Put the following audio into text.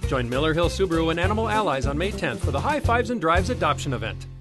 Join Miller Hill Subaru and Animal Allies on May 10th for the High Fives and Drives adoption event.